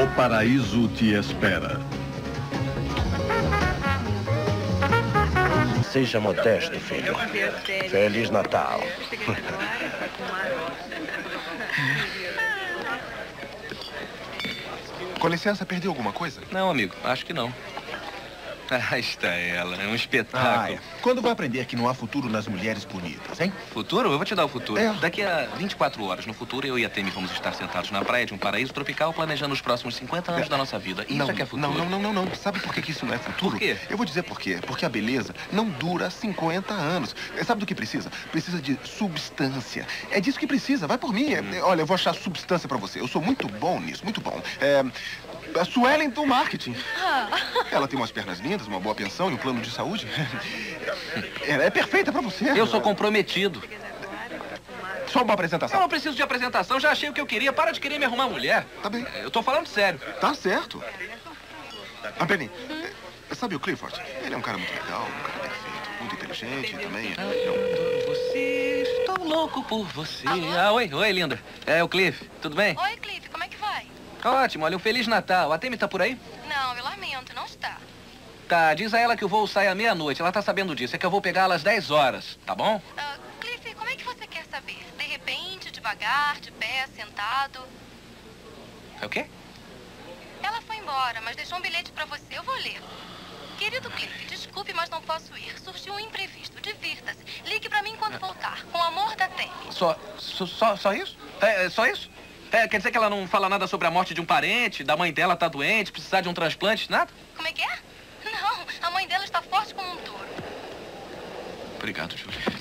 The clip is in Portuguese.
paraíso te espera. Seja modesto, filho. Feliz Natal. Com licença, perdeu alguma coisa? Não, amigo, acho que não. Ah, está ela, é um espetáculo. Quando vai aprender que não há futuro nas mulheres bonitas, hein? Futuro? Eu vou te dar o futuro. É. Daqui a 24 horas no futuro, eu e a Temi vamos estar sentados na praia de um paraíso tropical planejando os próximos 50 anos da nossa vida. Isso é que é futuro. Não. Sabe por que isso não é futuro? Por quê? Eu vou dizer por quê. Porque a beleza não dura 50 anos. Sabe do que precisa? Precisa de substância. É disso que precisa. Vai por mim. Olha, eu vou achar substância pra você. Eu sou muito bom nisso, muito bom. A Suelen do marketing. Ela tem umas pernas lindas, uma boa pensão e um plano de saúde. Ela é perfeita pra você. Eu sou comprometido. Só uma apresentação. Eu não preciso de apresentação, já achei o que eu queria. Para de querer me arrumar mulher. Tá bem. Eu tô falando sério. Tá certo. Penny, sabe o Clifford? Ele é um cara muito legal, um cara perfeito, muito inteligente também. Você, estou louco por você. Ah, oi, linda. É o Cliff, tudo bem? Oi, Cliff, como é que vai? Ótimo, olha, um Feliz Natal. A Temi tá por aí? Não, eu lamento, não está. Tá, diz a ela que o voo sai à meia-noite. Ela tá sabendo disso. É que eu vou pegá-la às 10 horas, tá bom? Cliff, como é que você quer saber? De repente, devagar, de pé, sentado? É o quê? Ela foi embora, mas deixou um bilhete pra você. Eu vou ler. Querido Cliff, desculpe, mas não posso ir. Surgiu um imprevisto. Divirta-se. Ligue pra mim quando voltar. Com amor da Temi. Só isso? Só isso? Quer dizer que ela não fala nada sobre a morte de um parente, da mãe dela tá doente, precisar de um transplante, nada? Como é que é? Não, a mãe dela está forte como um touro. Obrigado, Júlia.